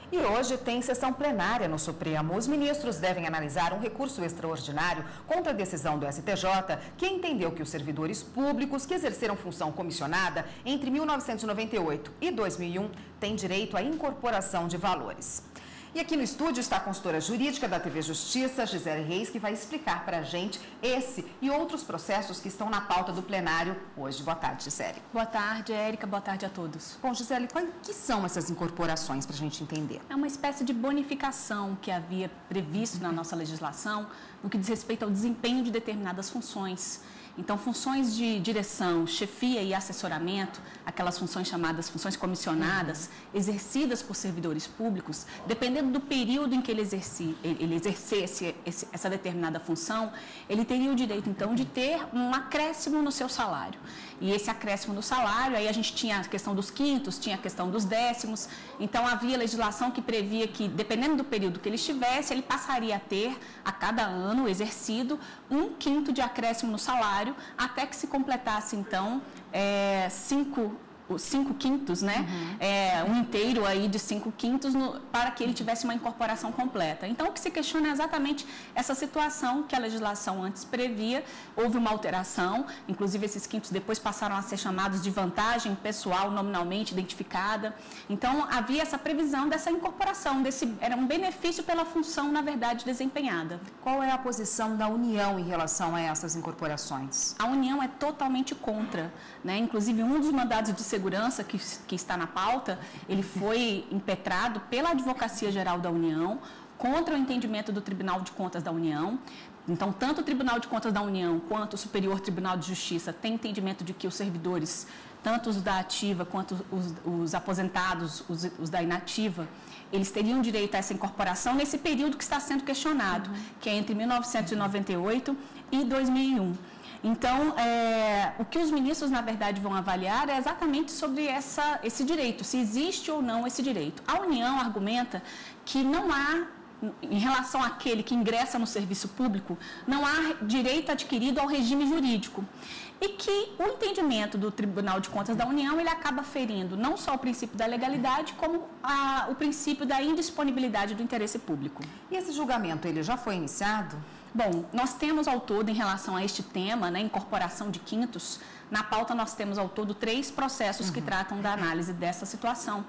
E hoje tem sessão plenária no Supremo. Os ministros devem analisar um recurso extraordinário contra a decisão do STJ, que entendeu que os servidores públicos que exerceram função comissionada entre 1998 e 2001 têm direito à incorporação de valores. E aqui no estúdio está a consultora jurídica da TV Justiça, Gisele Reis, que vai explicar para a gente esse e outros processos que estão na pauta do plenário hoje. Boa tarde, Gisele. Boa tarde, Érica. Boa tarde a todos. Bom, Gisele, quais que são essas incorporações para a gente entender? É uma espécie de bonificação que havia previsto na nossa legislação no que diz respeito ao desempenho de determinadas funções. Então, funções de direção, chefia e assessoramento, aquelas funções chamadas funções comissionadas, exercidas por servidores públicos, dependendo do período em que ele exercesse essa determinada função, ele teria o direito, então, de ter um acréscimo no seu salário. E esse acréscimo no salário, aí a gente tinha a questão dos quintos, tinha a questão dos décimos, então havia legislação que previa que, dependendo do período que ele estivesse, ele passaria a ter, a cada ano exercido, 1/5 de acréscimo no salário, até que se completasse, então, 5/5, né? Um inteiro aí de 5/5 para que ele tivesse uma incorporação completa. Então, o que se questiona é exatamente essa situação que a legislação antes previa. Houve uma alteração, inclusive esses quintos depois passaram a ser chamados de vantagem pessoal nominalmente identificada. Então, havia essa previsão dessa incorporação, era um benefício pela função, na verdade, desempenhada. Qual é a posição da União em relação a essas incorporações? A União é totalmente contra, né? Inclusive, um dos mandados de segurança que está na pauta, ele foi impetrado pela Advocacia Geral da União contra o entendimento do Tribunal de Contas da União. Então, tanto o Tribunal de Contas da União quanto o Superior Tribunal de Justiça têm entendimento de que os servidores, tanto os da ativa quanto os aposentados, os da inativa, eles teriam direito a essa incorporação nesse período que está sendo questionado, que é entre 1998 e 2001. Então, o que os ministros, na verdade, vão avaliar é exatamente sobre esse direito, se existe ou não esse direito. A União argumenta que não há, em relação àquele que ingressa no serviço público, não há direito adquirido ao regime jurídico. E que o entendimento do Tribunal de Contas da União, ele acaba ferindo não só o princípio da legalidade, como o princípio da indisponibilidade do interesse público. E esse julgamento, ele já foi iniciado? Bom, nós temos ao todo, em relação a este tema, né, incorporação de quintos, na pauta nós temos ao todo 3 processos que tratam da análise dessa situação.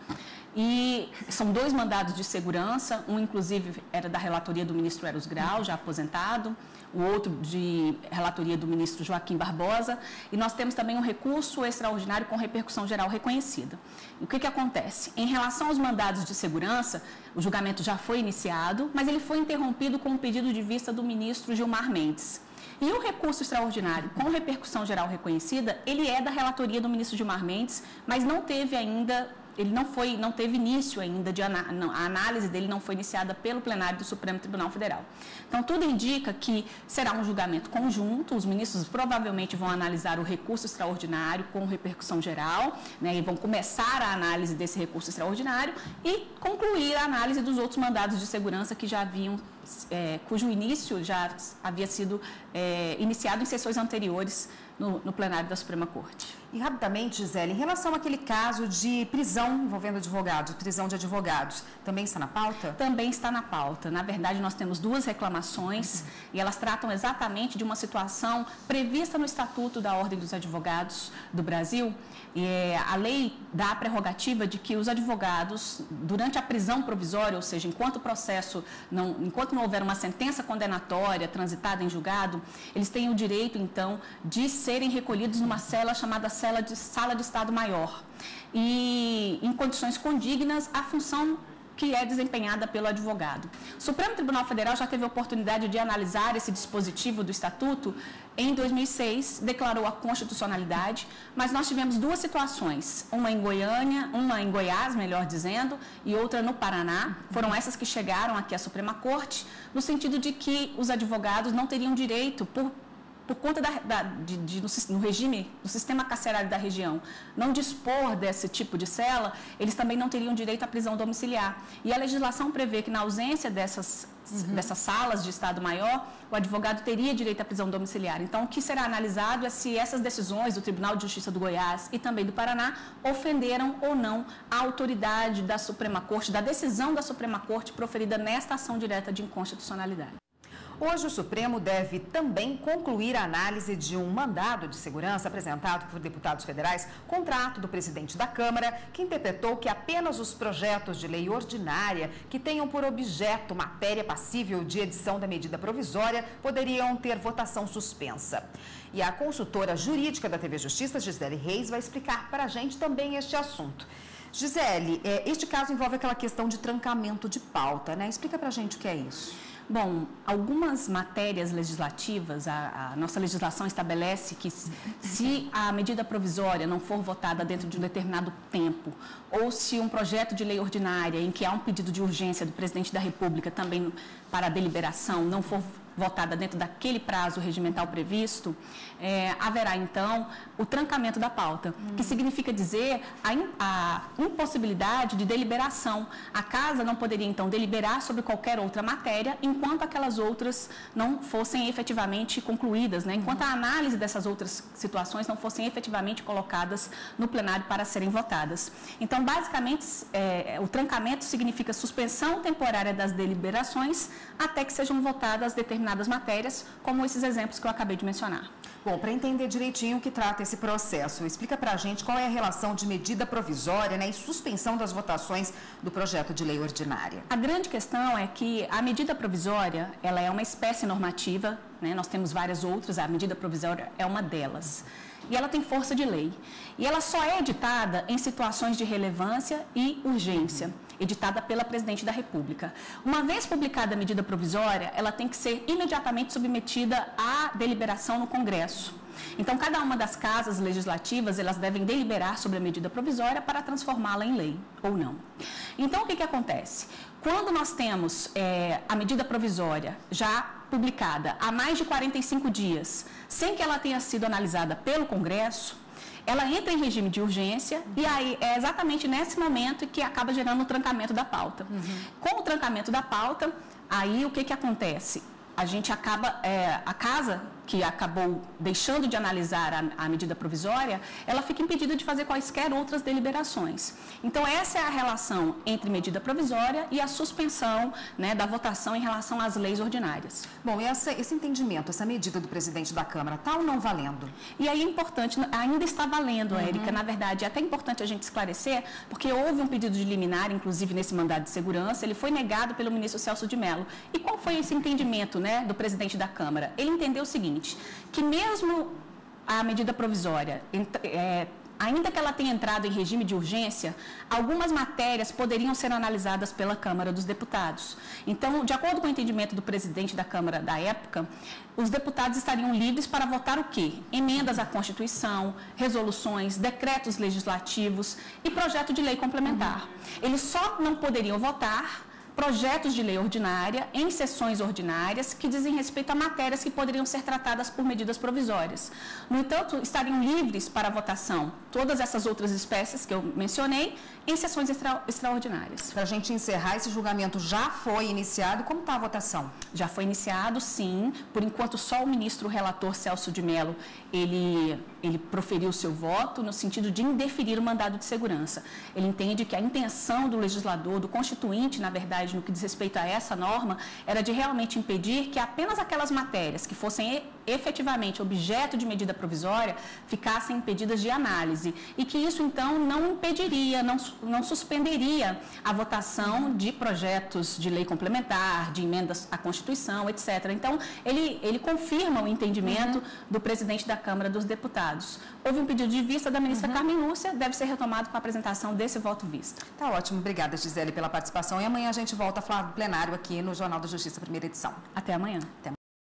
E são 2 mandados de segurança, um inclusive era da relatoria do ministro Eros Grau, já aposentado, o outro de relatoria do ministro Joaquim Barbosa, e nós temos também um recurso extraordinário com repercussão geral reconhecida. E o que acontece? Em relação aos mandados de segurança, o julgamento já foi iniciado, mas ele foi interrompido com um pedido de vista do ministro Gilmar Mendes. E o recurso extraordinário com repercussão geral reconhecida, ele é da relatoria do ministro Gilmar Mendes, mas não teve ainda, não teve início ainda, a análise dele não foi iniciada pelo plenário do Supremo Tribunal Federal. Então, tudo indica que será um julgamento conjunto, os ministros provavelmente vão analisar o recurso extraordinário com repercussão geral, né, e vão começar a análise desse recurso extraordinário e concluir a análise dos outros mandados de segurança que já haviam, cujo início já havia sido iniciado em sessões anteriores no plenário da Suprema Corte. E rapidamente, Gisele, em relação àquele caso de prisão envolvendo advogados, prisão de advogados, também está na pauta? Também está na pauta. Na verdade, nós temos 2 reclamações e elas tratam exatamente de uma situação prevista no Estatuto da Ordem dos Advogados do Brasil. A lei dá a prerrogativa de que os advogados, durante a prisão provisória, ou seja, enquanto não houver uma sentença condenatória transitada em julgado, eles têm o direito, então, de serem recolhidos numa cela chamada sala de Estado Maior. E em condições condignas à função que é desempenhada pelo advogado. O Supremo Tribunal Federal já teve a oportunidade de analisar esse dispositivo do Estatuto. Em 2006, declarou a constitucionalidade, mas nós tivemos 2 situações, uma em Goiás, melhor dizendo, e outra no Paraná. Foram essas que chegaram aqui à Suprema Corte, no sentido de que os advogados não teriam direito, por conta no regime, do sistema carcerário da região, não dispor desse tipo de cela, eles também não teriam direito à prisão domiciliar. E a legislação prevê que, na ausência dessas salas de Estado Maior, o advogado teria direito à prisão domiciliar. Então, o que será analisado é se essas decisões do Tribunal de Justiça do Goiás e também do Paraná ofenderam ou não a autoridade da Suprema Corte, da decisão da Suprema Corte proferida nesta ação direta de inconstitucionalidade. Hoje, o Supremo deve também concluir a análise de um mandado de segurança apresentado por deputados federais contra ato do presidente da Câmara, que interpretou que apenas os projetos de lei ordinária que tenham por objeto matéria passível de edição da medida provisória poderiam ter votação suspensa. E a consultora jurídica da TV Justiça, Gisele Reis, vai explicar para a gente também este assunto. Gisele, este caso envolve aquela questão de trancamento de pauta, né? Explica para a gente o que é isso. Bom, algumas matérias legislativas, a nossa legislação estabelece que se a medida provisória não for votada dentro de um determinado tempo, ou se um projeto de lei ordinária em que há um pedido de urgência do presidente da República também para a deliberação não for votada dentro daquele prazo regimental previsto, haverá, então, o trancamento da pauta, que significa dizer a impossibilidade de deliberação. A Casa não poderia, então, deliberar sobre qualquer outra matéria enquanto aquelas outras não fossem efetivamente concluídas, né? Enquanto a análise dessas outras situações não fossem efetivamente colocadas no plenário para serem votadas. Então, basicamente, o trancamento significa suspensão temporária das deliberações até que sejam votadas determinadas matérias, como esses exemplos que eu acabei de mencionar. Bom, para entender direitinho o que trata esse processo, explica para a gente qual é a relação de medida provisória, né, e suspensão das votações do projeto de lei ordinária. A grande questão é que a medida provisória, ela é uma espécie normativa, né, nós temos várias outras, a medida provisória é uma delas. E ela tem força de lei. E ela só é editada em situações de relevância e urgência, editada pela Presidente da República. Uma vez publicada a medida provisória, ela tem que ser imediatamente submetida à deliberação no Congresso. Então, cada uma das casas legislativas, elas devem deliberar sobre a medida provisória para transformá-la em lei, ou não. Então, o que acontece? Quando nós temos a medida provisória já publicada há mais de 45 dias, sem que ela tenha sido analisada pelo Congresso, ela entra em regime de urgência e aí é exatamente nesse momento que acaba gerando o trancamento da pauta. Com o trancamento da pauta, aí o que acontece? A gente acaba, a Casa, que acabou deixando de analisar a medida provisória, ela fica impedida de fazer quaisquer outras deliberações. Então, essa é a relação entre medida provisória e a suspensão, né, da votação em relação às leis ordinárias. Bom, e esse entendimento, essa medida do presidente da Câmara, está ou não valendo? E aí é importante, ainda está valendo, Érica, na verdade, é até importante a gente esclarecer, porque houve um pedido de liminar, inclusive nesse mandado de segurança, ele foi negado pelo ministro Celso de Mello. E qual foi esse entendimento, né, do presidente da Câmara? Ele entendeu o seguinte, que mesmo a medida provisória, ainda que ela tenha entrado em regime de urgência, algumas matérias poderiam ser analisadas pela Câmara dos Deputados. Então, de acordo com o entendimento do presidente da Câmara da época, os deputados estariam livres para votar o quê? Emendas à Constituição, resoluções, decretos legislativos e projeto de lei complementar. Eles só não poderiam votar projetos de lei ordinária em sessões ordinárias que dizem respeito a matérias que poderiam ser tratadas por medidas provisórias. No entanto, estariam livres para votação todas essas outras espécies que eu mencionei em sessões extraordinárias. Para a gente encerrar, esse julgamento já foi iniciado. Como está a votação? Já foi iniciado, sim. Por enquanto, só o ministro relator Celso de Mello, ele proferiu o seu voto no sentido de indeferir o mandado de segurança. Ele entende que a intenção do legislador, do constituinte, na verdade, no que diz respeito a essa norma, era de realmente impedir que apenas aquelas matérias que fossem efetivamente objeto de medida provisória ficassem impedidas de análise e que isso, então, não impediria, não suspenderia a votação de projetos de lei complementar, de emendas à Constituição, etc. Então, ele confirma o entendimento do presidente da Câmara dos Deputados. Houve um pedido de vista da ministra Carmen Lúcia, deve ser retomado com a apresentação desse voto vista. Tá ótimo. Obrigada, Gisele, pela participação. E amanhã a gente volta a falar do plenário aqui no Jornal da Justiça, primeira edição. Até amanhã. Até